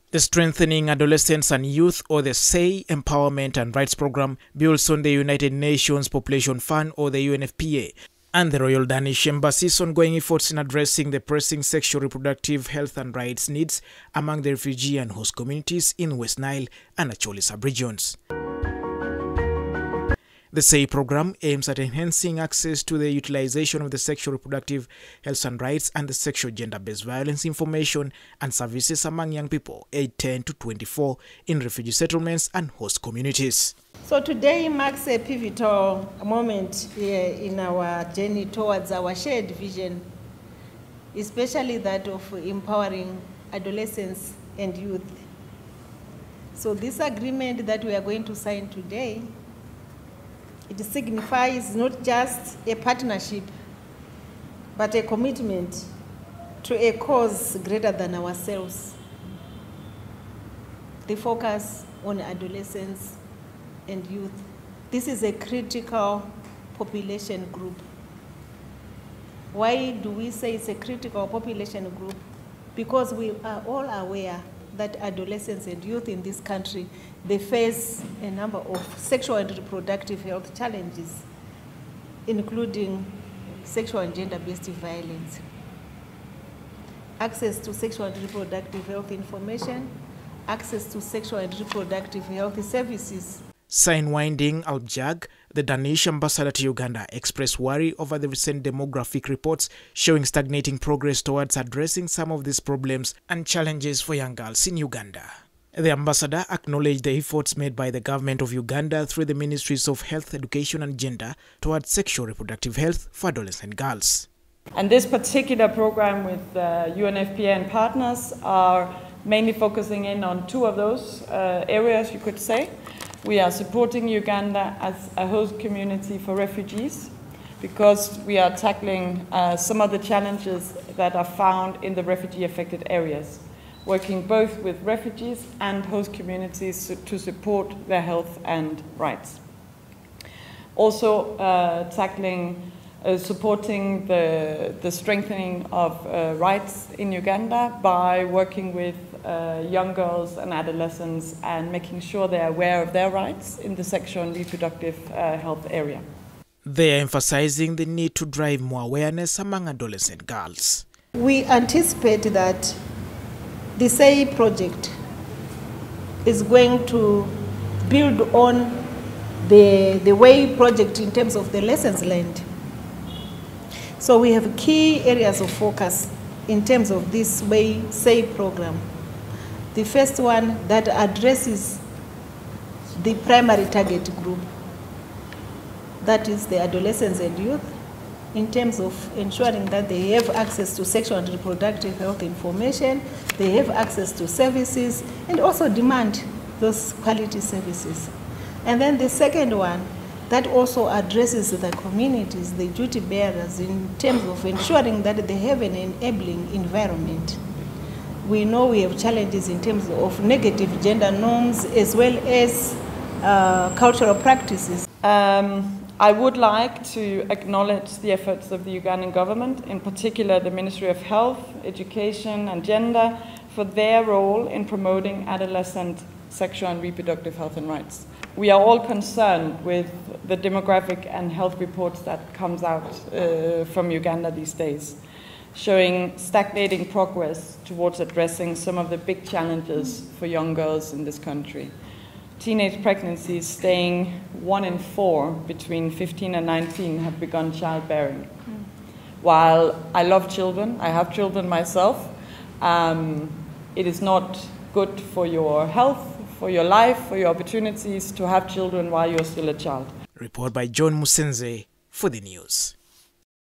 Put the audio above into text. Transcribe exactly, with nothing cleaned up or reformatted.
The Strengthening Adolescents and Youth, or the SAY Empowerment and Rights Program, builds on the United Nations Population Fund, or the U N F P A, and the Royal Danish Embassy's ongoing efforts in addressing the pressing sexual reproductive health and rights needs among the refugee and host communities in West Nile and Acholi sub-regions. The SAY program aims at enhancing access to the utilization of the sexual reproductive health and rights and the sexual gender-based violence information and services among young people aged ten to twenty-four in refugee settlements and host communities. So today marks a pivotal moment here in our journey towards our shared vision, especially that of empowering adolescents and youth. So this agreement that we are going to sign today, it signifies not just a partnership, but a commitment to a cause greater than ourselves. The focus on adolescents and youth. This is a critical population group. Why do we say it's a critical population group? Because we are all aware that adolescents and youth in this country, they face a number of sexual and reproductive health challenges, including sexual and gender-based violence, access to sexual and reproductive health information, access to sexual and reproductive health services. Signwinding Albjag, the Danish ambassador to Uganda, expressed worry over the recent demographic reports showing stagnating progress towards addressing some of these problems and challenges for young girls in Uganda. The ambassador acknowledged the efforts made by the government of Uganda through the Ministries of Health, Education and Gender towards sexual reproductive health for adolescent girls. And this particular program with uh, U N F P A and partners are mainly focusing in on two of those uh, areas, you could say. We are supporting Uganda as a host community for refugees because we are tackling uh, some of the challenges that are found in the refugee-affected areas, working both with refugees and host communities to support their health and rights. Also uh, tackling, uh, supporting the, the strengthening of uh, rights in Uganda by working with Uh, young girls and adolescents and making sure they are aware of their rights in the sexual and reproductive uh, health area. They are emphasizing the need to drive more awareness among adolescent girls. We anticipate that the SAY project is going to build on the, the WAY project in terms of the lessons learned. So we have key areas of focus in terms of this WAY SAY program. The first one that addresses the primary target group, that is the adolescents and youth, in terms of ensuring that they have access to sexual and reproductive health information, they have access to services, and also demand those quality services. And then the second one, that also addresses the communities, the duty bearers, in terms of ensuring that they have an enabling environment. We know we have challenges in terms of negative gender norms as well as uh, cultural practices. Um, I would like to acknowledge the efforts of the Ugandan government, in particular the Ministry of Health, Education and Gender, for their role in promoting adolescent sexual and reproductive health and rights. We are all concerned with the demographic and health reports that comes out uh, from Uganda these days, showing stagnating progress towards addressing some of the big challenges for young girls in this country. Teenage pregnancies, staying one in four between fifteen and nineteen have begun childbearing. Mm. While I love children, I have children myself, um, it is not good for your health, for your life, for your opportunities to have children while you're still a child. Report by John Musenze for the news.